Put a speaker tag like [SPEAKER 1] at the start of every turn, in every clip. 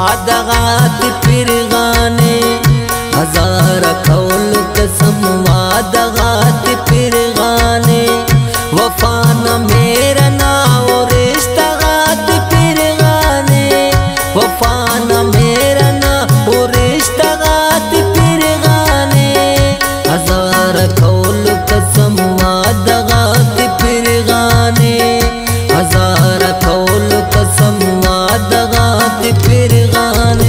[SPEAKER 1] वादगात पिरगाने हजार कौल कसम वादगात पिरगाने वफा न मेरा ना और रिश्तागात पिरगाने वफा न मेरा ना और रिश्तागात पिरगाने हजार कौल कसम वादगात पिरगाने हजार कौल कसम वादगात पिरगाने।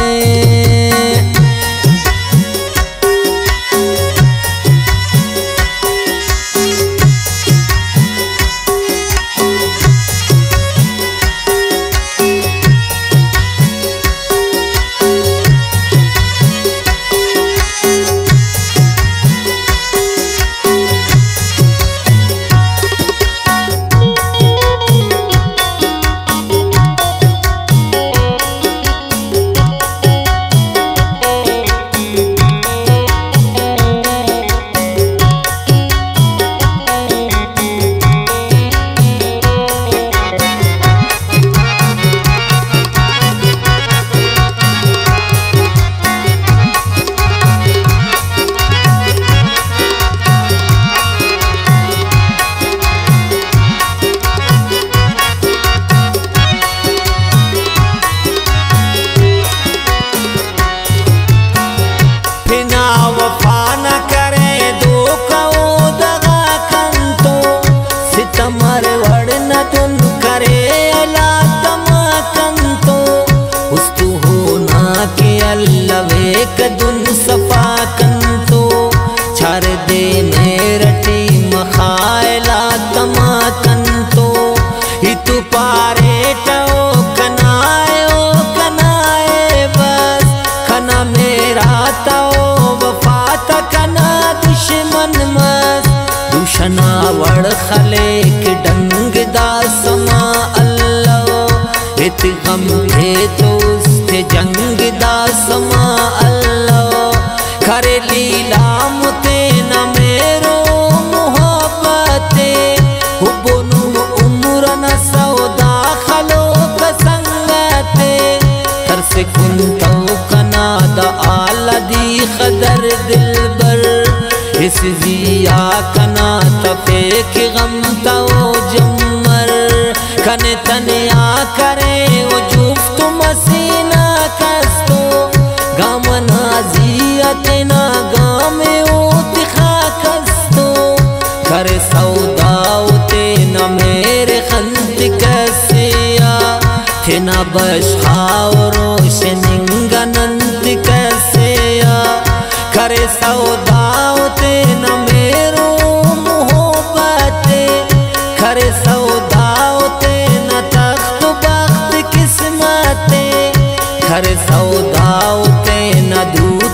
[SPEAKER 1] कदुन सफा कंतो छर दे मेरटी मखायला तमा कंतो हितु पारे टो कनाए बस खना मेरा ताओ वफा तकना दुश्मन मस दुशना वड़ खले के डंग दा समा अल्लाह इत गम थे तो उसके जंग दा समा खरे लीला मुते न मेरो मोहब्बते हुबुनु उम्र न सौदा खलो कसंगते कर से कुंतो कनादा आला दी खदर दिलबर इस जिया कना तफे के गम तो जमर कने तनिया करे वो जुफ्त मसीना कस्तो गामना जियतना गामे उतिखा कस्तो करे सौदाउते न मेरे खंत कसिया थे न बशाव रोशनिंगनंत कसिया करे सौदाउते न मेरो मोहब्बते करे सौदाउते न तख्त बख्त किस्मते करे सौदाउते न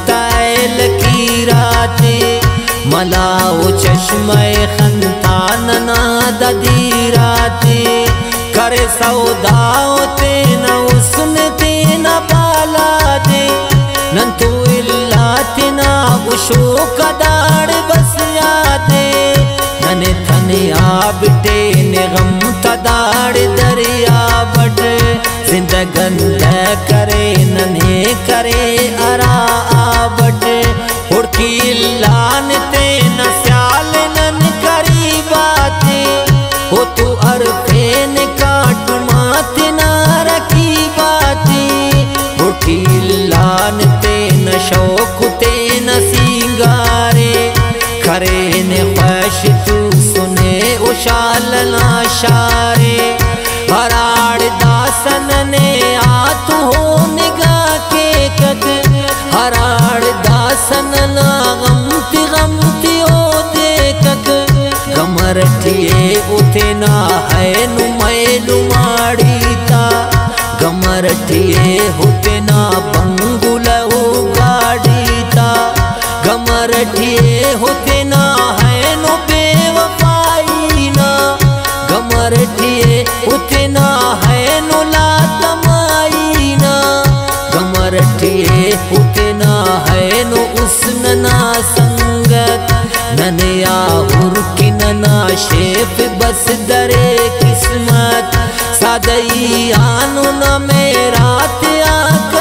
[SPEAKER 1] लकीराते मलाओ चश्मे खंतान नादा दीराते करे सौदाओते न उसनते न पालाते नंतु इल्लाते न उशो कदाड़ बस याते नने थने आबिटे ने गम तदाड़ दरिया बट जिंदगन करे नने करे अरा आबट उड़की लानते न स्याल नन करी बाते हो तू अरफेन काट माते न रखी बाते उड़की लानते न शौकते न सिंगारे करे ने ख्वाश तू सुने उशाल नाशारे हराड़ दासन ने आतु हो निगाह के कद हराड़ दासन ना गमती हो देखक गमरठिए उते ना है नुमैलु माड़ीता गमरठिए होते ना बंगुलहु गाड़ीता गमरठिए होते ना है नु बेवफाई ना गमरठिए उते ना है नु लातमाई ना गमरठिए उते ना है नु उसन ना संगत ननया हुरकी नना शेफ बस दरे किस्मत सादई आनु न मेरा त्याग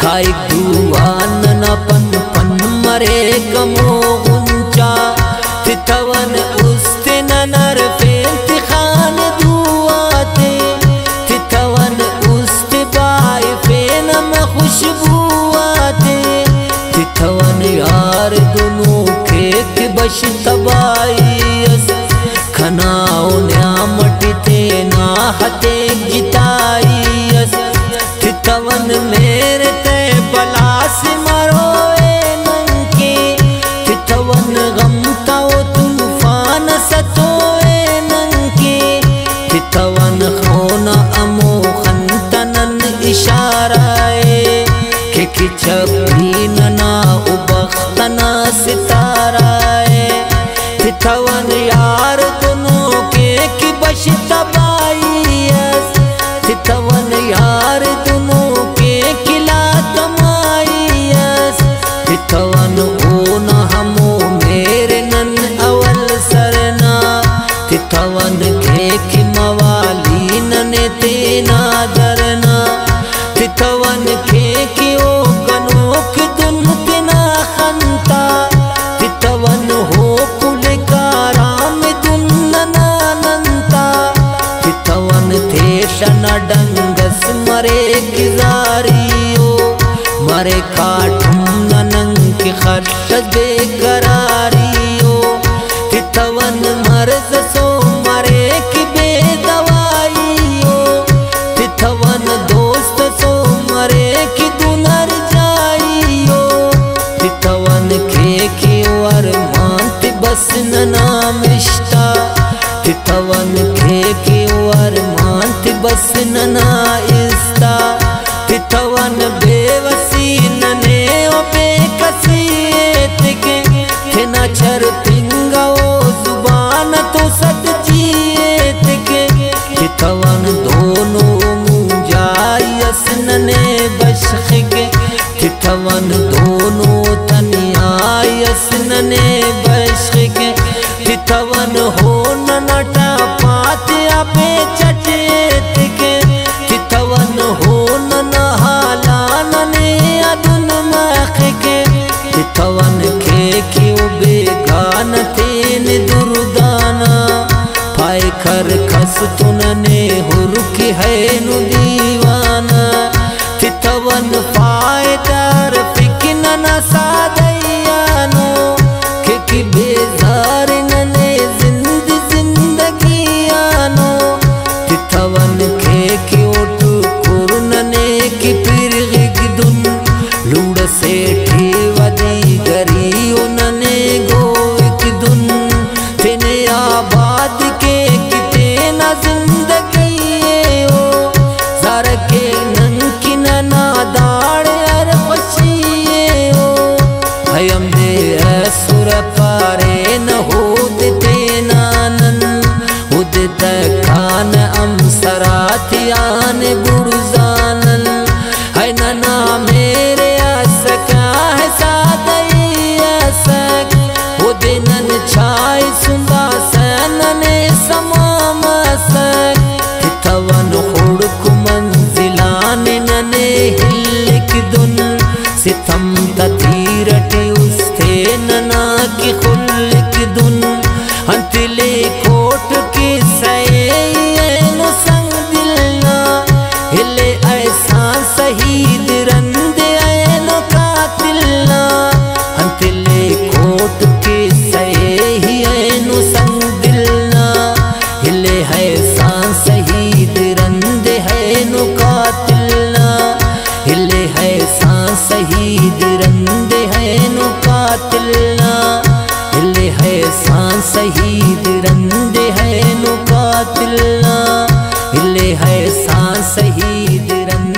[SPEAKER 1] खाई दुआन न पन पन मरे कमो गुंचा तिथवन उस्ते नर फेंत खान दुआते तिथवन उस्ते बाई फेनम खुशबुआते तिथवन यार दोनों खेक बश तबाईस खनाओ न्यामटते ना हते जिताईस तिथवन मेरे ते बलास मरोए नंके तिथवन गमताओ तूफान सतोए नंके तिथवन खोना अमो खंतनन इशाराए के किचपी नना उबख्तना सिताराए तिथवन यार दोनों के की बश तबाईस तिथवन यार दोनों के किला तमाईस तिथवन ओ न हमो मेरे नन अवल सरना तिथवन के की मवाली नने तेना दरना तिथवन के की ओ कनोक दुन तिना खंता तिथवन हो कुल काराम दुन ननता तिथवन थे शना डंगस मरे किजारियो मरे काठुम ननंग की खर्च बेकरारियो तिथवन मर्ज सो मरे की बेदवाइयो तिथवन दोस्त सो मरे की दुनर जाइयो तिथवन के वर मांत बस नाम रिश्ता तिथवन के वर मांत बस नना इस्ता तिथवन बेवसी नने ओ बेकसीत के थे छर पिंगा ओ जुबान तो सद जीत के तिथवन दोनों मुंजायस नने बश्ख के तिथवन दोनों तनियायस नने बश्ख के तिथवन हो नटा पात अपे चचेत के तिथवन हो नहाला नने अदुन मख के तिथवन के बेगान तेन दुर्दाना पाए खर खस तुनने हुरुकी है नु दीवाना तिथवन फायदार फिकिन न सादैयानो के बेजार नने जिंदगियानो तिथवन के ओटू कुरनने की पिरगिग दुन लूड़ से ठीवदी गरी उनने गोविक दुन तेने आबाद के किते न जिंदगी ओ सर के नंकी ना दाड़ अर खुशिए ओ हयम दे असुर पारे न होद तेनानन उदित खान अमसरातियान बुरुजानन है नना मेरे असका है सादई असक उदिनन छाय सुंदा सनने समाम असक तिथवन हुड़क मंजिलान नने हिलक दुन सितम ततीरटी उस्ते नना की खुलक दुन अंतिले कोट की सैनो संग दिलना हिले ऐसा शहीद रंदे ऐनो कातिलना अंतिले कोट की सैनो संग दिलना हिले ऐसा शहीद रंदे ऐनो कातिलना हिले ऐसा शहीद रंदे ऐनो कातिलना हिले ऐसा शहीद रंदे ऐनो कातिलना हिले ऐसा शहीद रंदे